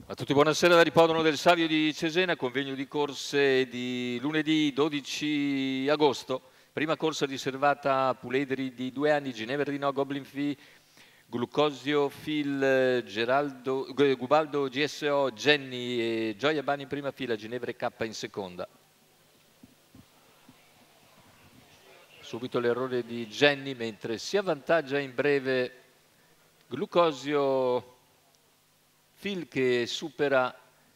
A tutti buonasera dall'Ippodromo del Savio di Cesena, convegno di corse di lunedì 12 agosto. Prima corsa riservata a puledri di 2 anni, Ginevra di No, Goblin Fee, Glucosio Phil, Gubaldo GSO, Jenny e Gioia Bani in prima fila, Ginevra e K in seconda. Subito l'errore di Jenny, mentre si avvantaggia in breve Glucosio Phil che supera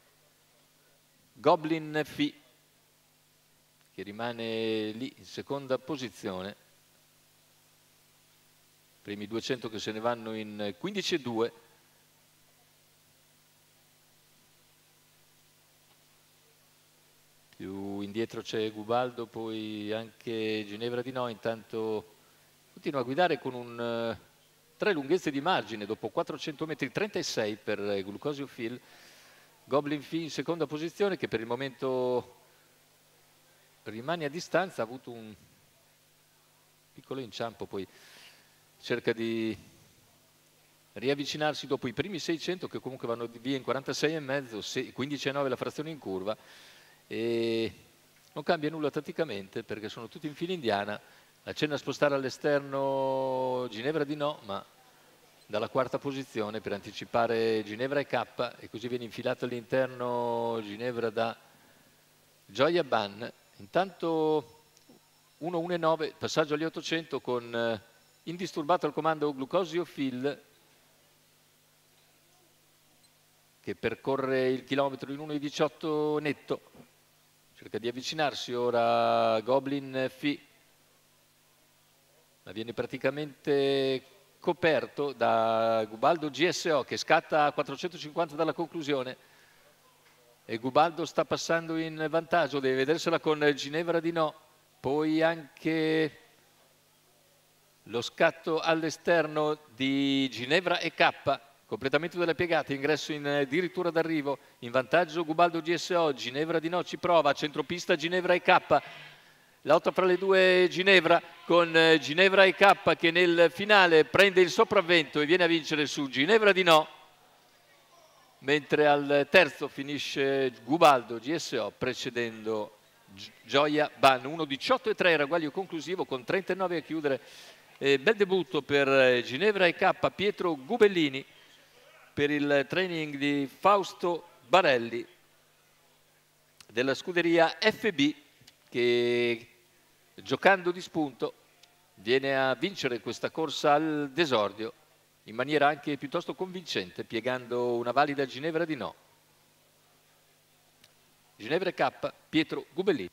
Goblin Fee, che rimane lì in seconda posizione. Primi 200 che se ne vanno in 15,2. Più indietro c'è Gubaldo, poi anche Ginevra di No. Intanto continua a guidare con un 3 lunghezze di margine dopo 400 metri, 36 per Glucosio Phil. Goblin Fee in seconda posizione, che per il momento rimane a distanza, ha avuto un piccolo inciampo, poi cerca di riavvicinarsi dopo i primi 600 che comunque vanno via in 46,5, 15,9 la frazione in curva, e non cambia nulla tatticamente perché sono tutti in fila indiana. Accenna a spostare all'esterno Ginevra di No, ma dalla quarta posizione per anticipare Ginevra e K, e così viene infilata all'interno Ginevra da Gioia Ban. Intanto 1,1,9, passaggio agli 800 con indisturbato al comando Glucosio Phil, che percorre il chilometro in 1,18 netto. Cerca di avvicinarsi ora Goblin Fee, ma viene praticamente coperto da Gubaldo GSO che scatta a 450 dalla conclusione, e Gubaldo sta passando in vantaggio, deve vedersela con Ginevra di No. Poi anche lo scatto all'esterno di Ginevra e K, completamento della piegata, ingresso in addirittura d'arrivo, in vantaggio Gubaldo GSO, Ginevra di No ci prova, centropista Ginevra e K. Lotta fra le due Ginevra, con Ginevra e K che nel finale prende il sopravvento e viene a vincere su Ginevra di No, mentre al terzo finisce Gubaldo GSO precedendo Gioia Ban. 1,18,3 ragguaglio conclusivo con 39 a chiudere. Bel debutto per Ginevra e K, Pietro Gubellini per il training di Fausto Barelli della scuderia FB, che giocando di spunto viene a vincere questa corsa al desordio in maniera anche piuttosto convincente, piegando una valida Ginevra di No. Ginevra e K, Pietro Gubellini.